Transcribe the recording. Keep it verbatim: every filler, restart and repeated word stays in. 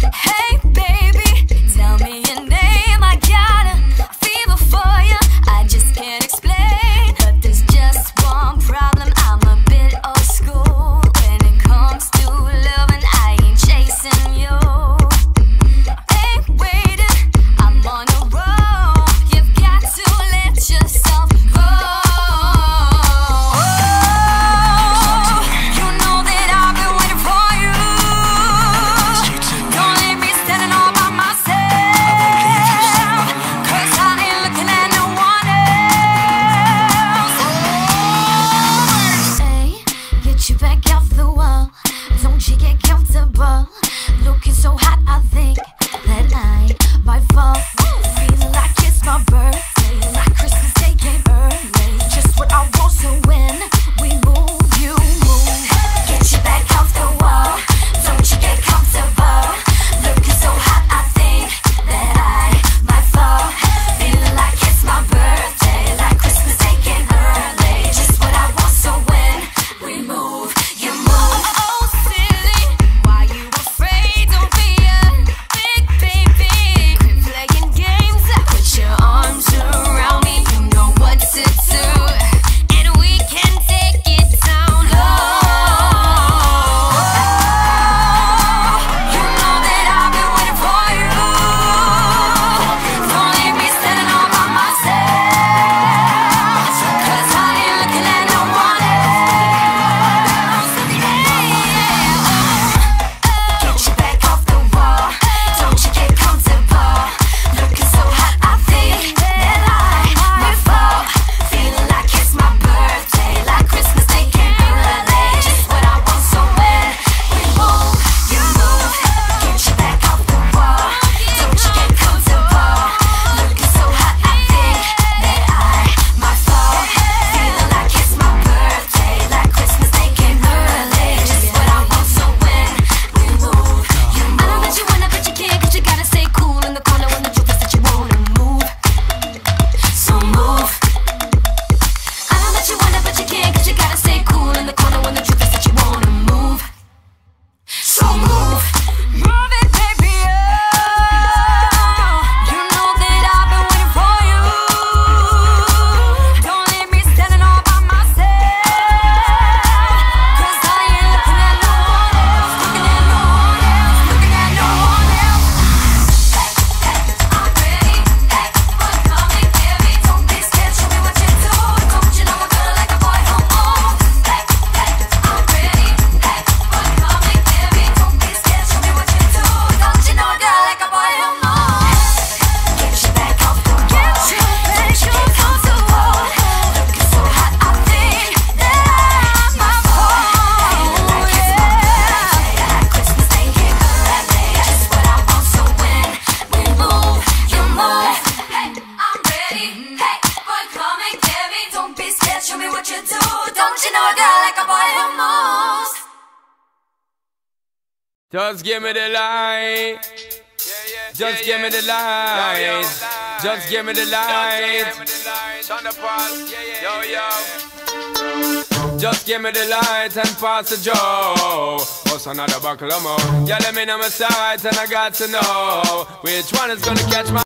Hey baby, tell me your name. I got a fever for you. I just can't explain, but there's just one problem. I'm a bit old school when it comes to loving. I ain't chasing you. Ain't waiting, I'm on a roll. You've got to let yourself go. You know that I've been waiting for you. Don't leave me standing all by myself, 'cause I ain't looking at no one else. Hey, get you back off the wall. Don't you get comfortable. Looking so hot, I think that I might fall. Feeling like it's my birthday, like Christmas Day came early. Just what I want, so when we move, you move. Get you back off the wall. Don't you get comfortable. Looking so hot, I think that I might fall. Feeling like it's my birthday, like Christmas Day came early. Just what I want, so when we move, you move. Oh, silly, why you afraid? Don't be a big baby. Quit playing games. Put your arms around me. You know what to do, and we can take it down low. You know that I've been waiting for you. Don't leave me standing all by myself, 'cause I ain't looking at no one else. Get you back off the wall. Don't you get comfortable. Looking so hot, I think that I might fall. Feeling like it's my birthday, like Christmas Day came early. Just what I want, so when we move, you move. Get you back off the wall. Don't you get comfortable. Looking so hot, I think that I might fall. Feeling like it's my birthday, like Christmas Day came early. Just what I want, so when we move, you move. I know that you wanna, but you can't, 'cause you gotta stay cool in the corner when the truth is that you wanna move. So move. I know that you wanna, but you can't, 'cause you gotta stay cool in the corner when the truth is that you wanna move. So move. Move it, baby, oh. You know that I've been waiting for you. Don't leave me standing all by myself, 'cause I ain't looking at no one else. Looking at no one else. Looking at no one else. Hey, hey, I'm ready. Hey, boy, come and get me. Don't be scared, show me what you do. Don't you know I'm good like a boy who moves? Hey, hey, I'm ready. Hey, boy, come and get me. Don't be scared, show me what you do. Don't you know I'm good like a boy who moves? Get you back off the wall. Don't you get comfortable. Looking so hot, I think that I might fall. Feeling like it's my birthday, like Christmas Day came early. Just what I want, so when we move, you move. Hey, I'm ready. Hey, boy, come and get me. Don't be scared, show me what you do. Don't you know a girl like a boy who moves? Just give me the light. Just give me the light. Just give me the light. Just give me the light and pass the joe. What's another buckle of more? Yeah, let me know my sight and I got to know which one is gonna catch my